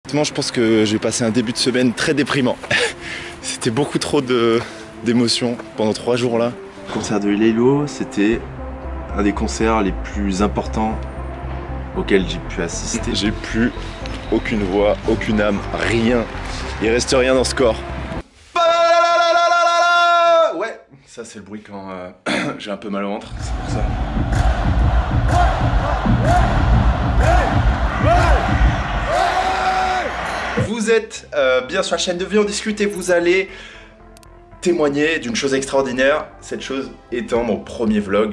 Je pense que j'ai passé un début de semaine très déprimant. C'était beaucoup trop d'émotions pendant 3 jours là. Le concert de Laylo, c'était un des concerts les plus importants auxquels j'ai pu assister. J'ai plus aucune voix, aucune âme, rien. Il reste rien dans ce corps. Ouais, ça c'est le bruit quand j'ai un peu mal au ventre, c'est pour ça. Vous êtes bien sur la chaîne de Viens on discute et vous allez témoigner d'une chose extraordinaire, cette chose étant mon premier vlog.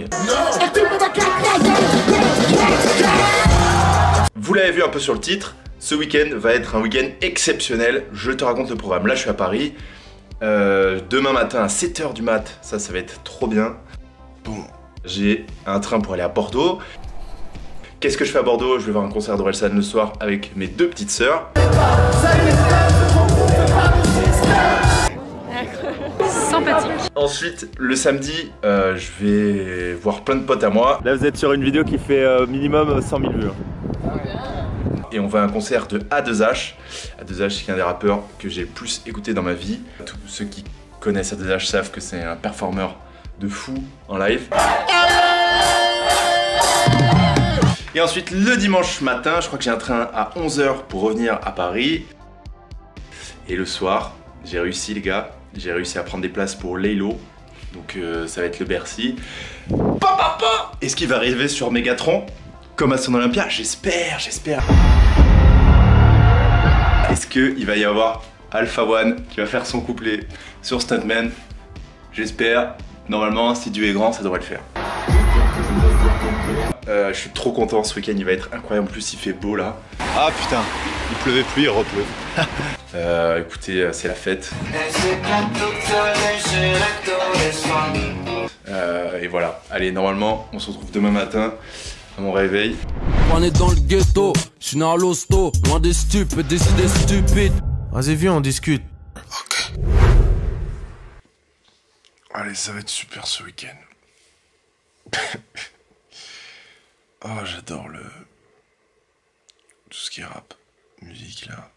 Vous l'avez vu un peu sur le titre, ce week-end va être un week-end exceptionnel, je te raconte le programme. Là je suis à Paris, demain matin à 7 h du mat, ça va être trop bien. Bon, j'ai un train pour aller à Bordeaux. Qu'est-ce que je fais à Bordeaux? Je vais voir un concert d'Orelsan le soir avec mes 2 petites sœurs. Sympathique. Ensuite, le samedi, je vais voir plein de potes à moi. Là, vous êtes sur une vidéo qui fait minimum 100 000 vues. Et on va à un concert de A2H. A2H, c'est un des rappeurs que j'ai le plus écouté dans ma vie. Tous ceux qui connaissent A2H savent que c'est un performeur de fou en live. Et ensuite, le dimanche matin, je crois que j'ai un train à 11 h pour revenir à Paris. Et le soir, j'ai réussi les gars, j'ai réussi à prendre des places pour Laylo. Donc ça va être le Bercy. Est-ce qu'il va arriver sur Mégatron comme à son Olympia? J'espère. Est-ce qu'il va y avoir Alpha One qui va faire son couplet sur Stuntman? J'espère. Normalement, si Dieu est grand, ça devrait le faire. Je suis trop content, ce week-end il va être incroyable, en plus il fait beau là. Ah putain, il pleuvait plus, il repleuve. Écoutez, c'est la fête. Et voilà, allez normalement on se retrouve demain matin à mon réveil. On est dans le ghetto, je suis dans l'hosto, loin des stupes et des idées stupides. Vas-y viens on discute. Ok. Allez, ça va être super ce week-end. Oh, j'adore tout ce qui est rap, musique là.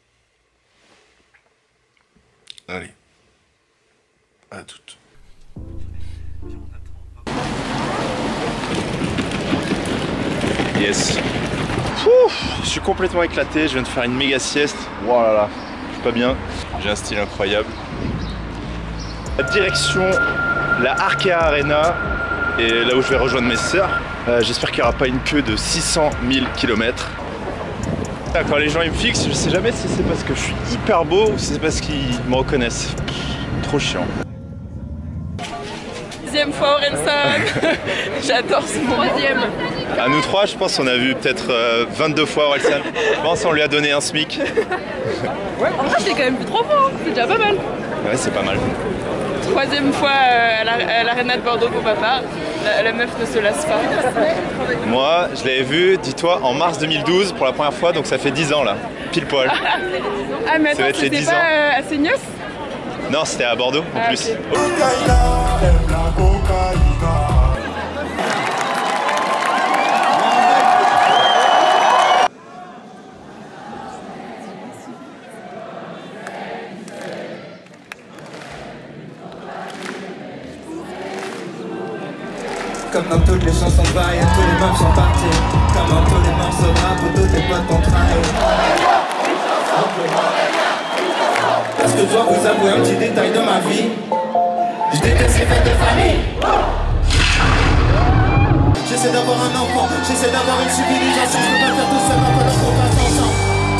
Allez, à toutes. Yes. Je suis complètement éclaté, je viens de faire une méga sieste. Wow là là, je suis pas bien. J'ai un style incroyable. La direction, la Arkea Arena. Et là où je vais rejoindre mes sœurs, j'espère qu'il n'y aura pas une queue de 600 000 km. Quand les gens ils me fixent, je sais jamais si c'est parce que je suis hyper beau ou si c'est parce qu'ils me reconnaissent. Trop chiant. 10e fois Orelsan. J'adore ce mot. 3e. À nous 3, je pense qu'on a vu peut-être 22 fois Orelsan. Je pense qu'on lui a donné un SMIC. En vrai, je l'ai quand même vu 3 fois, c'est déjà pas mal. Ouais, c'est pas mal. 3e fois à l'Arena de Bordeaux pour papa. La meuf ne se lasse pas. Moi, je l'avais vu, dis-toi, en mars 2012 pour la première fois, donc ça fait 10 ans là, pile poil. Ah mais attends, c'était pas à Seignos? Non, c'était à Bordeaux en plus. Okay. Comme dans toutes les chansons de Vaille, tous les meufs sont partis. Comme dans tous les morceaux de rap où tous tes potes t'ont trahi. Est-ce que je dois vous avouer un petit détail de ma vie? Je déteste les fêtes de famille. J'essaie d'avoir un enfant, j'essaie d'avoir une civilisation. Je peux pas faire tout seul, on peut le qu'on passe ensemble.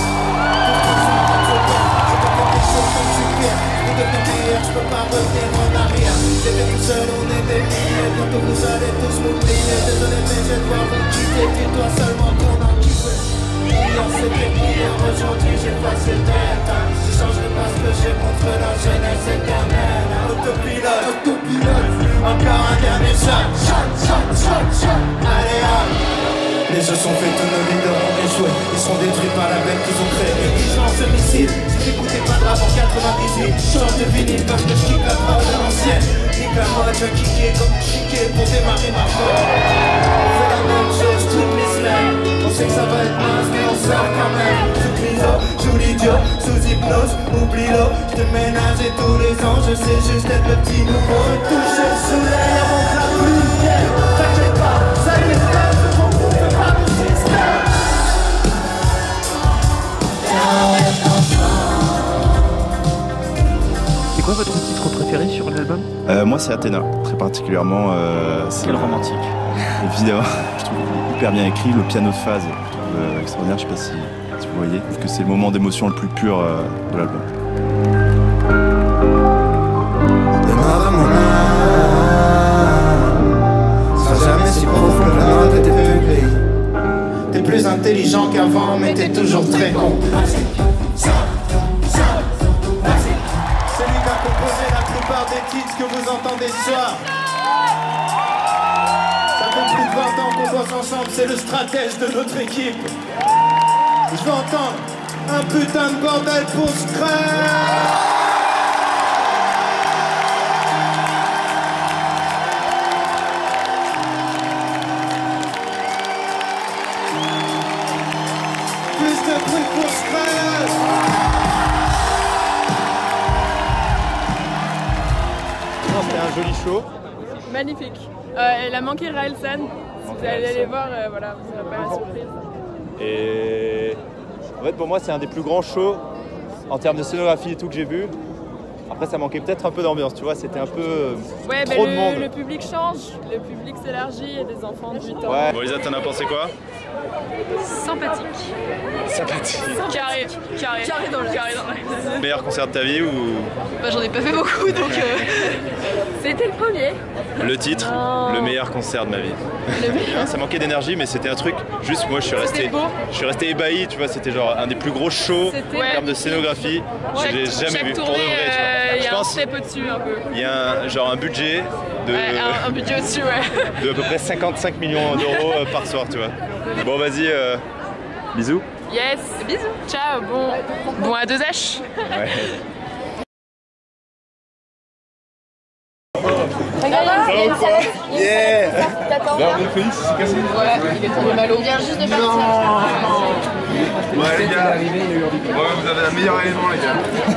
Je peux pas revenir en arrière. J'étais tout seul, on était milliers. Bientôt vous allez tous m'oublier. Désolé mais je dois vous quitter. Dis-toi seulement qu'on a kiffé. Hier c'était hier, aujourd'hui j'ai passé le temps. Je changerai pas ce que j'ai contre la jeunesse éternelle. Autopilote, encore un dernier shot. Allez hop. Les jeux sont faits, tous nos leaders ont échoué. Ils seront détruits par la hypnose, oublie-le, je te ménageais tous les ans, je sais juste être le petit nouveau. Toucher le soleil avant que la pluie vienne, t'inquiète pas, ça y est, je m'en fous, fais pas de système. C'est quoi votre titre préféré sur l'album? Moi c'est Athéna, très particulièrement. Quel romantique. Évidemment, je trouve hyper bien écrit, le piano de phase, je trouve extraordinaire, je sais pas si vous voyez. Je trouve que c'est le moment d'émotion le plus pur de l'album. Démarre mon âme, sera jamais si profond que l'un de tes pupilles. T'es plus intelligent qu'avant, mais t'es toujours très con. C'est lui qui a composé la plupart des titres que vous entendez ce soir. Ça fait plus de 20 ans qu'on bosse ensemble, c'est le stratège de notre équipe. Je veux entendre un putain de bordel pour Scratch. Plus de bruit pour Scratch. C'était un joli show. Magnifique. Elle a manqué Raelsan. Si vous allez les voir, voilà, vous n'aurez pas la surprise. Et en fait pour moi c'est un des plus grands shows en termes de scénographie et tout que j'ai vu. Après ça manquait peut-être un peu d'ambiance, tu vois, c'était un peu Ouais, trop de monde. Le public change, le public s'élargit, il y a des enfants de 8 ans. Ouais. Bon Lisa, t'en as pensé quoi? Sympathique. Sympathique. Carré dans la... Meilleur concert de ta vie ou Bah, j'en ai pas fait beaucoup donc c'était le premier. le titre? Le meilleur concert de ma vie. Ça manquait d'énergie mais c'était un truc, juste moi je suis resté ébahi, tu vois, c'était genre un des plus gros shows en termes de scénographie que j'ai jamais vu, pour de vrai, tu vois. Il y a un step au-dessus un peu. Il y a un budget de, un budget au-dessus, ouais. de à peu près 55 millions d'euros par soir, tu vois. Bon vas-y, bisous. Yes, bisous. Ciao, bon à 2H. Ouais. Yeah. Ouais, il est tombé mal au bien juste de partir. Ouais les gars, vous avez le meilleur élément les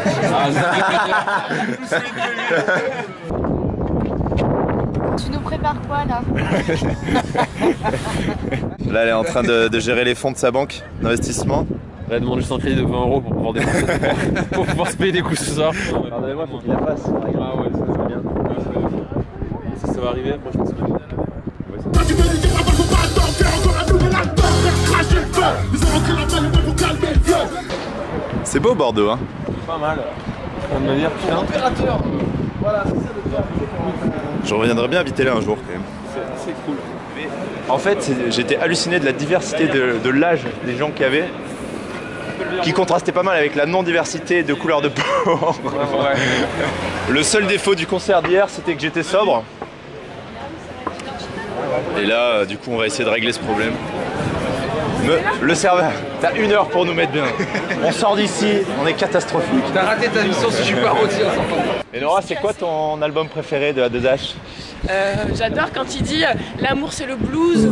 gars. Tu nous prépares quoi là? Là elle est en train de gérer les fonds de sa banque d'investissement. Elle demande juste un crédit de 20 € pour pouvoir dépenser, pour pouvoir se payer des coups ce soir. Pardonnez-moi, faut qu'il la fasse. Ah ouais, ça va bien. Ça va arriver la prochaine semaine. C'est beau Bordeaux, hein. Pas mal. On va me dire, putain. Température. Voilà, c'est ça le temps. Je reviendrai bien habiter là un jour quand même. C'est cool. En fait, j'étais halluciné de la diversité de l'âge des gens qu'il y avait, qui contrastait pas mal avec la non-diversité de couleur de peau. Ouais. Le seul défaut du concert d'hier, c'était que j'étais sobre. Et là, du coup, on va essayer de régler ce problème. Le serveur, t'as 1 heure pour nous mettre bien. On sort d'ici, on est catastrophique. T'as raté ta mission si je suis pas rôti. Et Nora, c'est quoi ton album préféré de la 2H? J'adore quand il dit l'amour c'est le blues.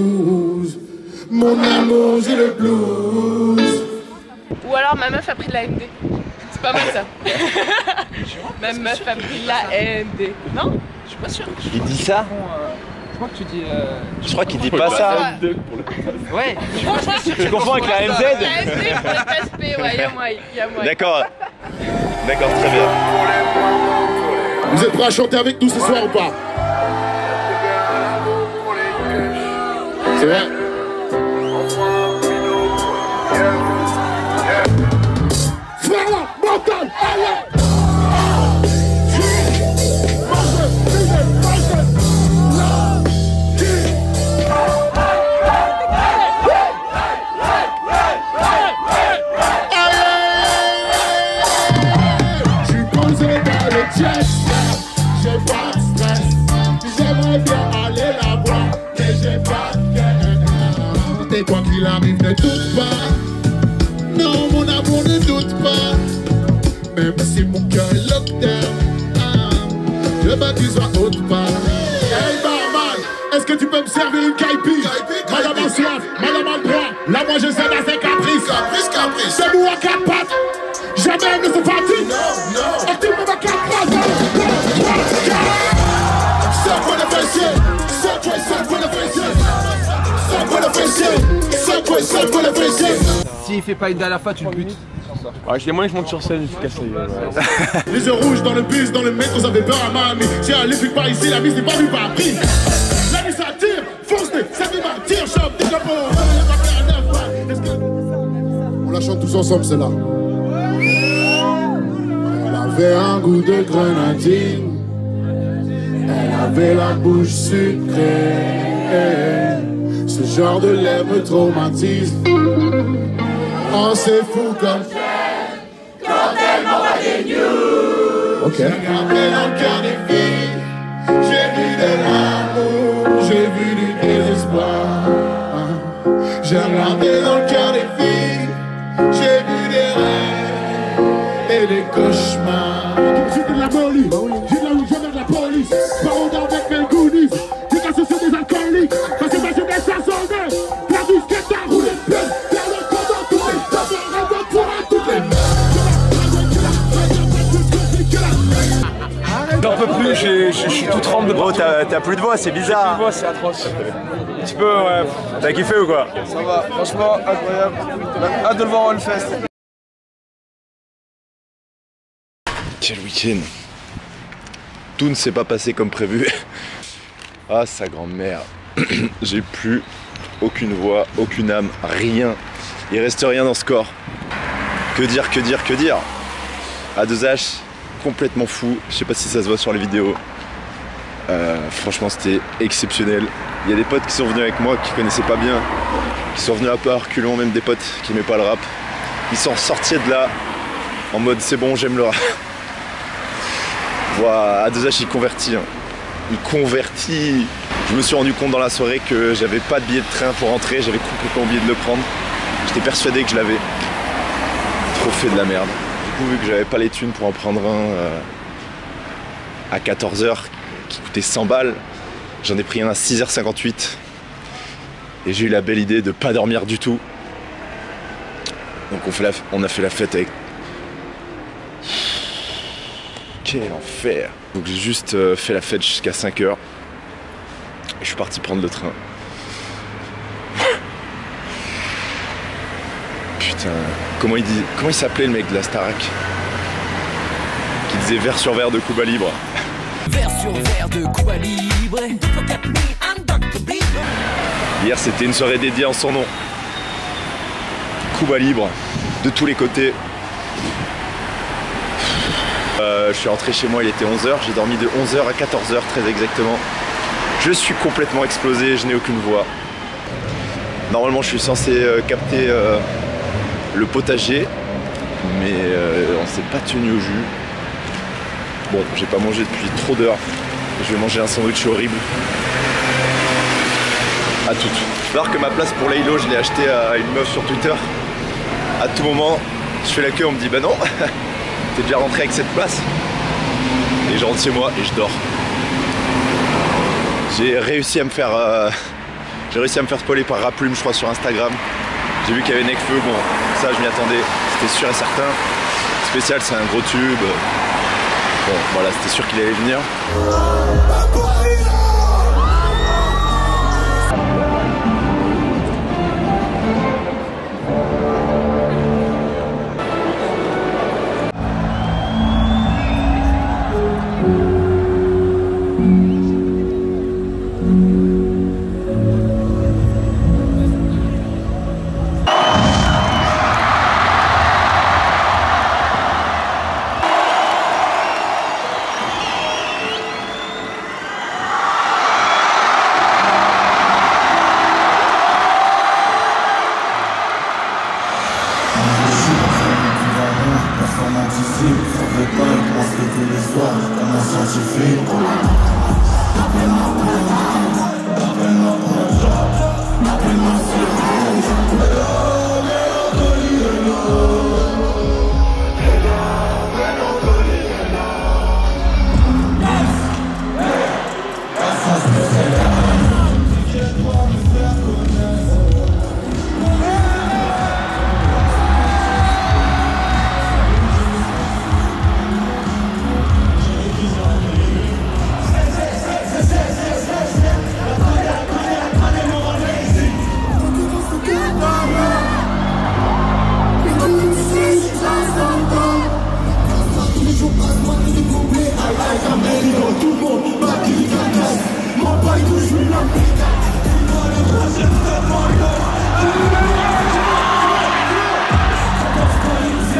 Mon amour, c'est le blues. Ou alors ma meuf a pris de la MD. C'est pas mal ça. Ma meuf a pris de la MD. Non? Je suis pas sûre. Il dit ça? Je crois que tu dis. Je crois qu'il dit pas ça. Ouais. Tu confonds avec la MZ? La MD pour les PSP, ouais, y'a moi. D'accord. D'accord, très bien. Vous êtes prêts à chanter avec nous ce soir ou pas? C'est vrai? Voilà, mental, allez! J'ai pas de stress, j'aimerais bien aller la voir, mais j'ai pas de cœur. Et quoi qu'il arrive, ne doute pas. Non, mon amour, ne doute pas. Même si mon cœur est lockdown, je veux que tu sois autre part. Hey barman, est-ce que tu peux me servir une caipi? Madame a soif, madame a droit. Là, moi je sais dans ses caprices. Caprice. C'est moi à 4 pattes. Jamais savent qu'on les fait chier. S'il fait pas une dernière fois, tu le butes. Ouais, les moyens, je monte sur scène, je casse les gueules. Les yeux rouges dans le bus, dans le métro, ça fait peur à mamie. J'ai allé plus par ici, la mise n'est pas vue par prix. La nuit ça tire, fonce-les, ça fait ma tire, chope, des capos. On la chante tous ensemble, celle-là. Elle avait un goût de grenadine. Elle avait la bouche sucrée. Ce genre de lait me traumatise. Oh, c'est fou comme quand elle m'envoie des news. Ok. J'ai regardé dans le cœur des filles. J'ai vu de l'amour. J'ai vu du désespoir. J'ai regardé dans le cœur des filles. J'ai vu des rêves et des cauchemars. J'ai de la police. J'ai de la route, j'ai de la police. Parole avec mes goodies. J'ai cassé sur des alcooliques. Parce que ma jeunesse a soldé. La disquette a roulé de peine. J'en peux plus, je suis tout tremble de Bro, partout. t'as plus de voix, c'est bizarre. Tu vois, c'est atroce. Un petit peu, ouais. T'as kiffé ou quoi? Ça va, franchement, incroyable. Hâte de le voir en Hellfest. Quel week-end. Tout ne s'est pas passé comme prévu. Ah, sa grand-mère. J'ai plus aucune voix, aucune âme, rien. Il reste rien dans ce corps. Que dire, que dire, que dire? A2H, complètement fou. Je sais pas si ça se voit sur les vidéos. Franchement, c'était exceptionnel. Il y a des potes qui sont venus avec moi, qui connaissaient pas bien, qui sont venus un peu à reculons, même des potes qui aimaient pas le rap. Ils sont sortis de là en mode c'est bon, j'aime le rap. Voilà, A2H, il convertit. Hein. Il convertit. Je me suis rendu compte dans la soirée que j'avais pas de billet de train pour rentrer, j'avais complètement oublié de le prendre. J'étais persuadé que je l'avais. Trop fait de la merde. Du coup, vu que j'avais pas les thunes pour en prendre un à 14h qui coûtait 100 balles, j'en ai pris un à 6h58. Et j'ai eu la belle idée de pas dormir du tout. Donc on a fait la fête avec... Quel enfer! Donc j'ai juste fait la fête jusqu'à 5h. Et je suis parti prendre le train. Putain, comment il s'appelait le mec de la Starac? Qui disait verre sur verre de Cuba Libre. Verre sur verre de Cuba Libre. Hier c'était une soirée dédiée en son nom. Cuba Libre, de tous les côtés. Je suis rentré chez moi, il était 11h, j'ai dormi de 11h à 14h très exactement. Je suis complètement explosé, je n'ai aucune voix. Normalement je suis censé capter le potager, mais on s'est pas tenu au jus. Bon, j'ai pas mangé depuis trop d'heures. Je vais manger un sandwich horrible. À toutes. Alors que ma place pour Laylo, je l'ai acheté à une meuf sur Twitter. À tout moment, je fais la queue, on me dit bah non, t'es déjà rentré avec cette place. Et je rentre chez moi et je dors. J'ai réussi à me faire spoiler par Raplume, je crois, sur Instagram. J'ai vu qu'il y avait Nekfeu, bon, ça je m'y attendais, c'était sûr et certain. Spécial, c'est un gros tube. Bon, voilà, c'était sûr qu'il allait venir.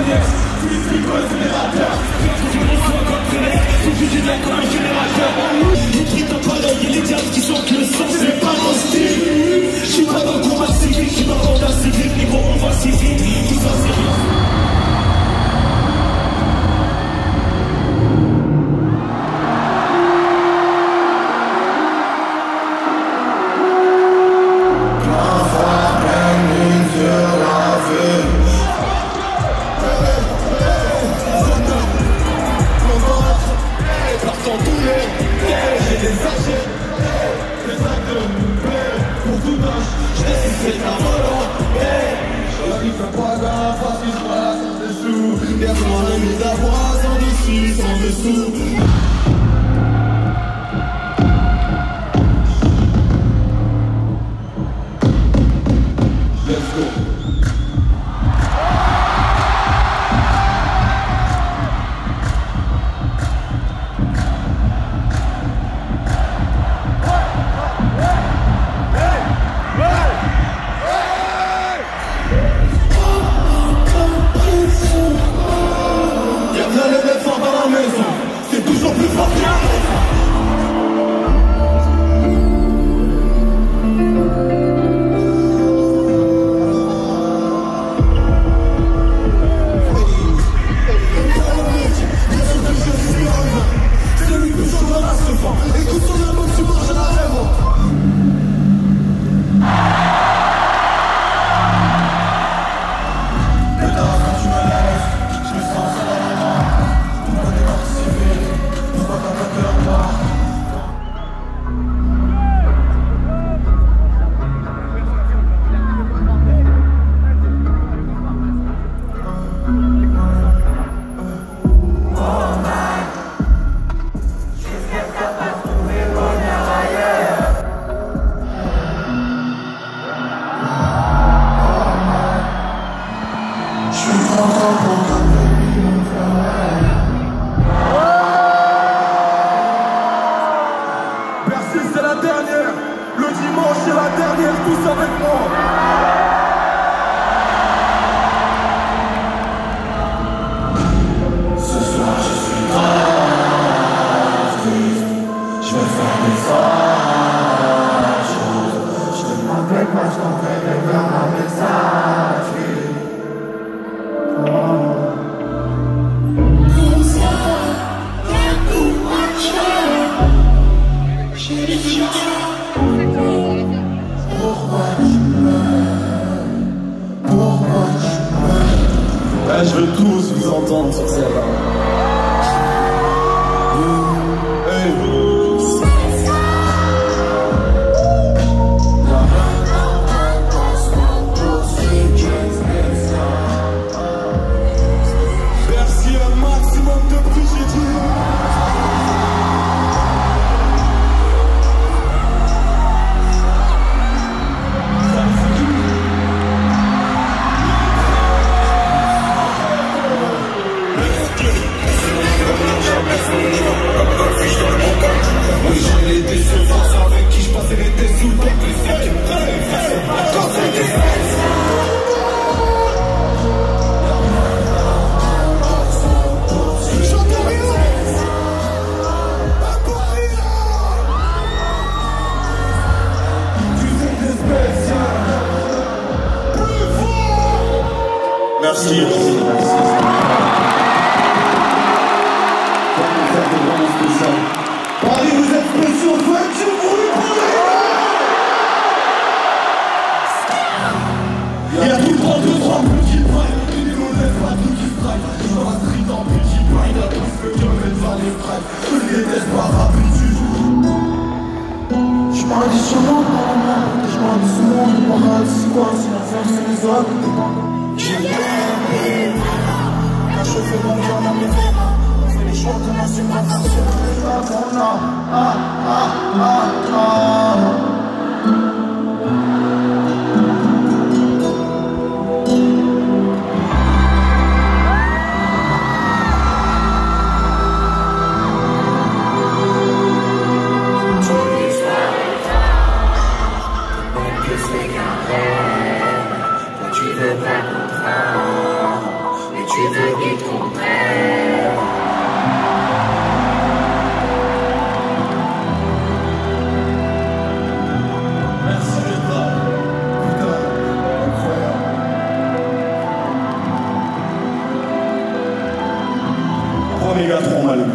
Je veux tous vous entendre sur celle-là. Merci un maximum de prix, j'ai dit. Merci. Paris, vous êtes spéciaux, faites du bruit pour les gars. Il y a tout le temps 2-3 petits pailles, il nous laisse pas tout qui strike. Je vois street en petit paille, il a tout ce que Dieu met devant les strikes. Je les laisse pas rapide. Je m'en dis sur mon nom, je m'en dis sur mon nom, c'est quoi, c'est la force, c'est les autres. Quand je fais mon cœur dans mes vêtements, on fait les choix qu'on assume pas forcément les choix qu'on a. tu veux qu'ils comprennent. Merci d'être là. Putain, incroyable. Oh Mégatron, Malibu.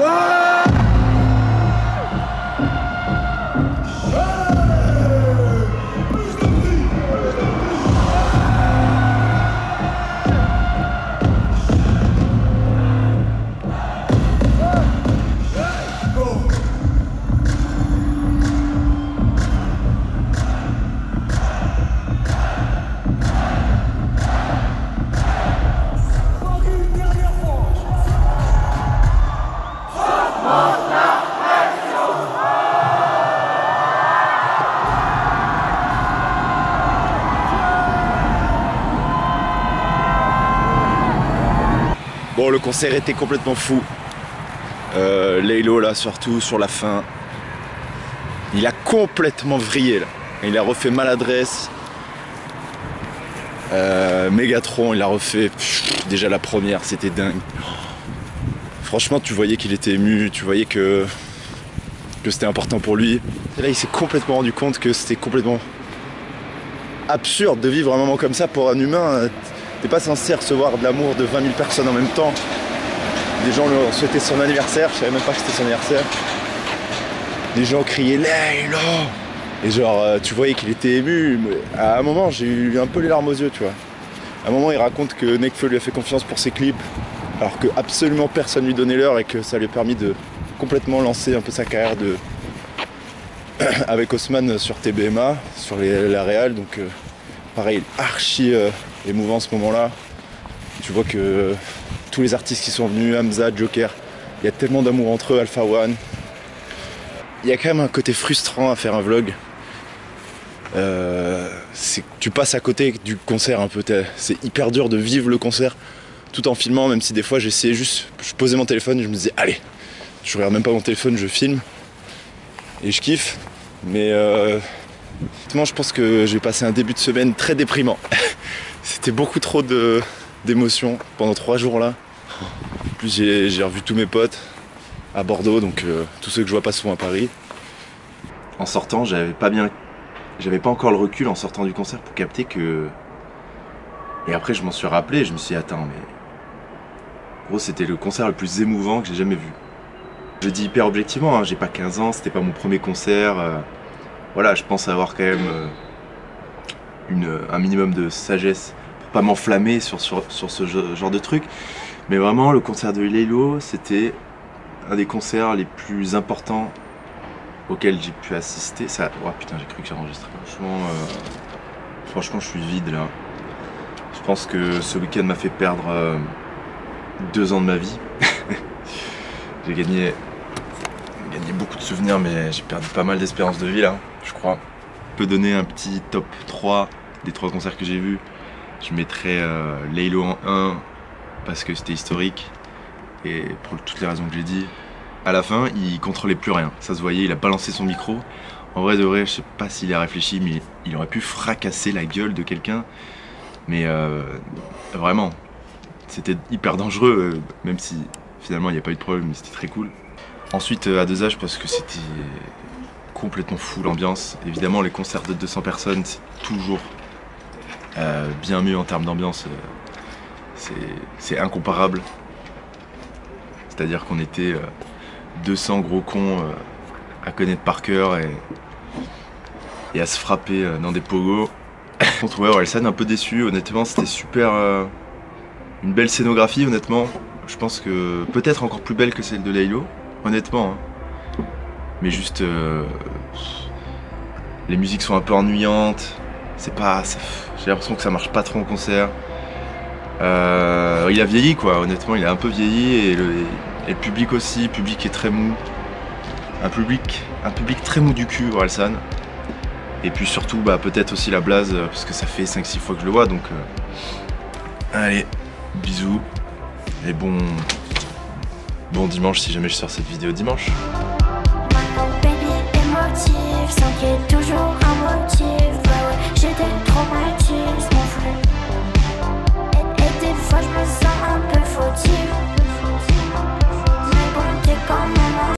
Bon, le concert était complètement fou. Laylo là, surtout sur la fin, il a complètement vrillé là. Il a refait Maladresse. Mégatron, il a refait déjà la première, c'était dingue. Franchement, tu voyais qu'il était ému, tu voyais que c'était important pour lui. Et là, il s'est complètement rendu compte que c'était complètement absurde de vivre un moment comme ça pour un humain. T'es pas censé recevoir de l'amour de 20 000 personnes en même temps. Des gens lui ont souhaité son anniversaire, je savais même pas que c'était son anniversaire. Des gens criaient Laylo. Et genre, tu voyais qu'il était ému. À un moment, j'ai eu un peu les larmes aux yeux, tu vois. À un moment, il raconte que Nekfeu lui a fait confiance pour ses clips, alors que absolument personne lui donnait l'heure et que ça lui a permis de complètement lancer un peu sa carrière avec Haussmann sur TBMA, sur la réal. Donc, pareil, archi émouvant ce moment-là. Tu vois que tous les artistes qui sont venus, Hamza, Joker, il y a tellement d'amour entre eux, Alpha One. Il y a quand même un côté frustrant à faire un vlog. C'est que tu passes à côté du concert un peu. C'est hyper dur de vivre le concert tout en filmant, même si des fois j'essayais juste, je posais mon téléphone et je me disais allez, je regarde même pas mon téléphone, je filme et je kiffe. Mais je pense que j'ai passé un début de semaine très déprimant. C'était beaucoup trop d'émotions pendant 3 jours là. En plus j'ai revu tous mes potes à Bordeaux, donc tous ceux que je vois pas souvent à Paris. En sortant, j'avais pas encore le recul en sortant du concert pour capter que... Et après je m'en suis rappelé et je me suis dit attends mais... Gros, c'était le concert le plus émouvant que j'ai jamais vu. Je dis hyper objectivement, hein, j'ai pas 15 ans, c'était pas mon premier concert. Voilà, je pense avoir quand même un minimum de sagesse pour pas m'enflammer sur ce genre de truc. Mais vraiment, le concert de Laylo, c'était un des concerts les plus importants auxquels j'ai pu assister. Ça... Oh putain, j'ai cru que j'enregistrais. Franchement, je suis vide là. Je pense que ce week-end m'a fait perdre 2 ans de ma vie. J'ai gagné beaucoup de souvenirs, mais j'ai perdu pas mal d'espérance de vie là, je crois. Je peux donner un petit top 3 des 3 concerts que j'ai vus. Je mettrais Laylo en 1 parce que c'était historique et pour toutes les raisons que j'ai dit. À la fin, il contrôlait plus rien, ça se voyait, il a balancé son micro. En vrai de vrai, je sais pas s'il a réfléchi, mais il aurait pu fracasser la gueule de quelqu'un. Mais vraiment, c'était hyper dangereux, même si finalement il n'y a pas eu de problème, mais c'était très cool. Ensuite à 2H parce que c'était complètement fou l'ambiance. Évidemment les concerts de 200 personnes c'est toujours bien mieux en termes d'ambiance. C'est incomparable. C'est-à-dire qu'on était 200 gros cons à connaître par cœur et à se frapper dans des pogos. Contre ouais, Orelsan un peu déçu, honnêtement c'était super, une belle scénographie honnêtement. Je pense que peut-être encore plus belle que celle de Laylo, honnêtement. Hein. Mais juste, les musiques sont un peu ennuyantes. C'est pas, j'ai l'impression que ça marche pas trop en concert. Il a vieilli quoi, honnêtement il a un peu vieilli et le public aussi, le public est très mou. Un public très mou du cul, Orelsan. Et puis surtout bah, peut-être aussi la Blaze parce que ça fait 5-6 fois que je le vois donc allez, bisous et bon dimanche si jamais je sors cette vidéo dimanche. Baby émotive, sans qu'il y ait toujours